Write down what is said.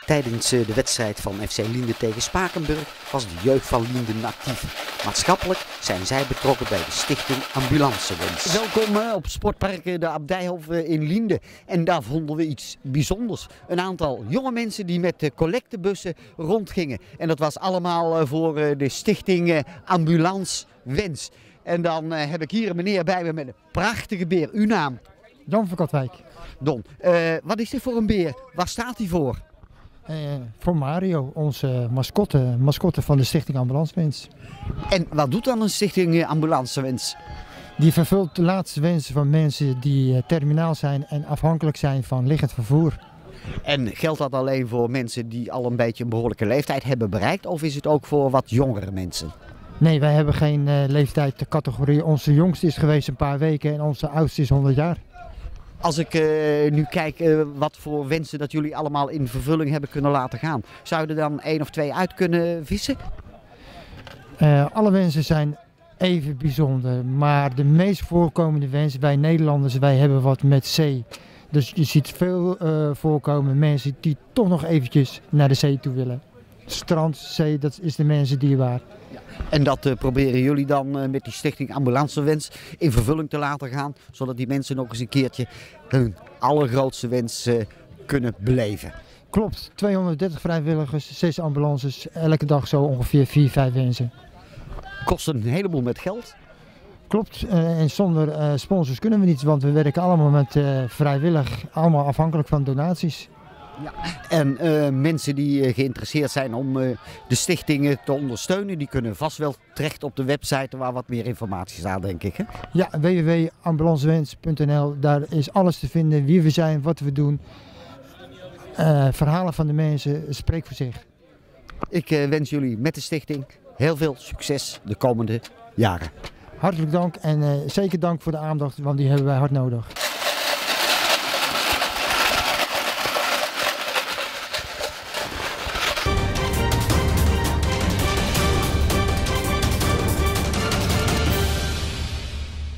Tijdens de wedstrijd van FC Lienden tegen Spakenburg was de jeugd van Lienden actief. Maatschappelijk zijn zij betrokken bij de stichting Ambulancewens. Welkom op Sportpark de Abdijhof in Lienden. En daar vonden we iets bijzonders. Een aantal jonge mensen die met collectebussen rondgingen. En dat was allemaal voor de stichting Ambulancewens. En dan heb ik hier een meneer bij me met een prachtige beer. Uw naam? Jan van Katwijk. Don, wat is dit voor een beer? Waar staat hij voor? Voor Mario, onze mascotte van de stichting Ambulancewens. En wat doet dan een stichting Ambulancewens? Die vervult de laatste wensen van mensen die terminaal zijn en afhankelijk zijn van liggend vervoer. En geldt dat alleen voor mensen die al een beetje een behoorlijke leeftijd hebben bereikt? Of is het ook voor wat jongere mensen? Nee, wij hebben geen leeftijdscategorie. Onze jongste is geweest een paar weken en onze oudste is 100 jaar. Als ik nu kijk wat voor wensen dat jullie allemaal in vervulling hebben kunnen laten gaan. Zou je er dan 1 of 2 uit kunnen vissen? Alle wensen zijn even bijzonder. Maar de meest voorkomende wensen, wij Nederlanders, wij hebben wat met zee. Dus je ziet veel voorkomen mensen die toch nog eventjes naar de zee toe willen. Strand, zee, dat is de mensen dierbaar. Ja. En dat proberen jullie dan met die stichting Ambulancewens in vervulling te laten gaan. Zodat die mensen nog eens een keertje hun allergrootste wens kunnen beleven. Klopt, 230 vrijwilligers, 6 ambulances, elke dag zo ongeveer 4-5 wensen. Kost een heleboel met geld. Klopt, en zonder sponsors kunnen we niets, want we werken allemaal met vrijwillig, allemaal afhankelijk van donaties. Ja. En mensen die geïnteresseerd zijn om de stichtingen te ondersteunen, die kunnen vast wel terecht op de website waar wat meer informatie staat, denk ik. Hè? Ja, www.ambulancewens.nl, daar is alles te vinden, wie we zijn, wat we doen. Verhalen van de mensen, spreek voor zich. Ik wens jullie met de stichting heel veel succes de komende jaren. Hartelijk dank en zeker dank voor de aandacht, want die hebben wij hard nodig.